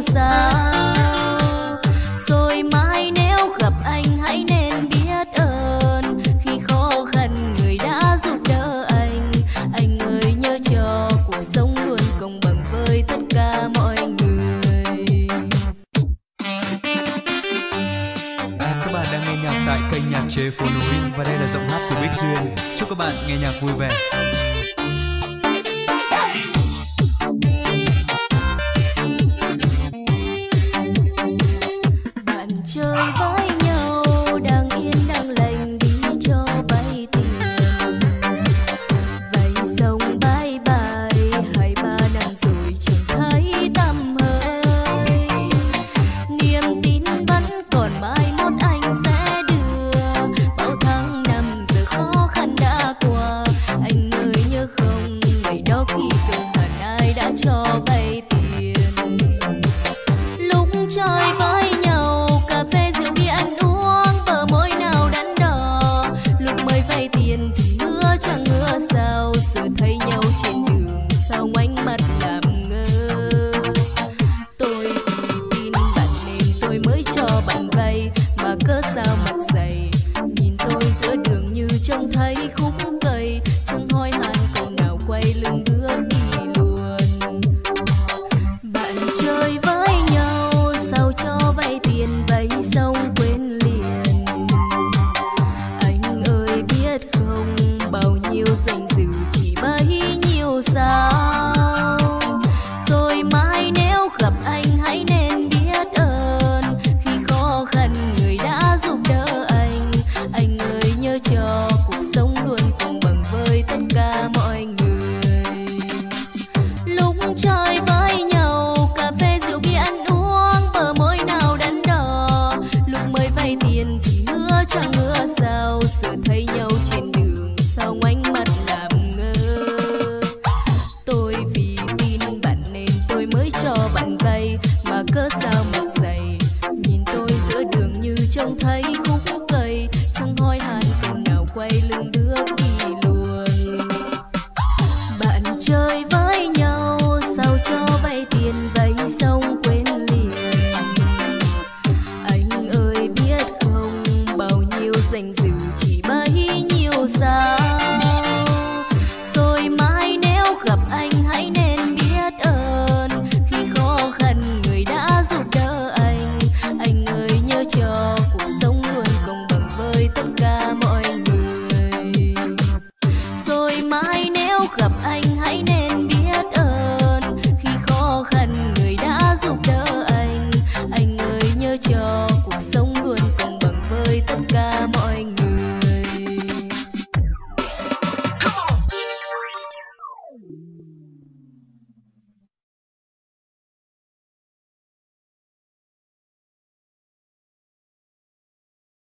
sao. Rồi mai nếu gặp anh hãy nên biết ơn, khi khó khăn người đã giúp đỡ anh. Anh ơi nhớ cho cuộc sống luôn công bằng với tất cả mọi người. Các bạn đang nghe nhạc tại kênh nhạc chế phố núi và đây là giọng hát của Bích Duyên. Chúc các bạn nghe nhạc vui vẻ. Bạn chơi với nhau đang yên đang lành đi cho vay tiền. Vay xong bye bye 2-3 năm rồi chẳng thấy tăm hơi. Niềm tin vẫn còn mai mốt anh sẽ đưa. Bao tháng năm giờ khó khăn đã qua. Anh ơi nhớ không ngày đó khi cần hẳn ai đã cho vay tiền. Lúc chơi với nhau cà phê rượu bia ăn uống, bờ môi nào đắn đo. Lúc mới vay tiền thì ngứa chẳng ngứa sao, giờ thấy nhau trên đường sao ngoảnh mặt làm ngơ. Tôi vì tin bạn nên tôi mới cho bạn vay, mà cớ sao mặt dày nhìn tôi giữa đường như trông thấy khúc cây. Chẳng hỏi han câu nào quay lưng bước đi luôn. Bạn chơi với nhau sao cho vay tiền vay xong quên liền. Anh ơi biết không bao nhiêu danh dự chỉ bấy nhiêu sao. Rồi mai nếu gặp anh hãy nên biết ơn, khi khó khăn người đã giúp đỡ anh. Anh ơi nhớ cho cuộc sống luôn công bằng với tất cả mọi người. Lúc chơi với nhau cà phê rượu bia ăn uống, bờ môi nào đắn đo. Lúc mới vay tiền thì ngứa chẳng ngứa sao, giờ thấy nhau trên đường sao ngoảnh mặt làm ngơ. Tôi vì tin bạn nên tôi mới cho bạn vay, mà cớ sao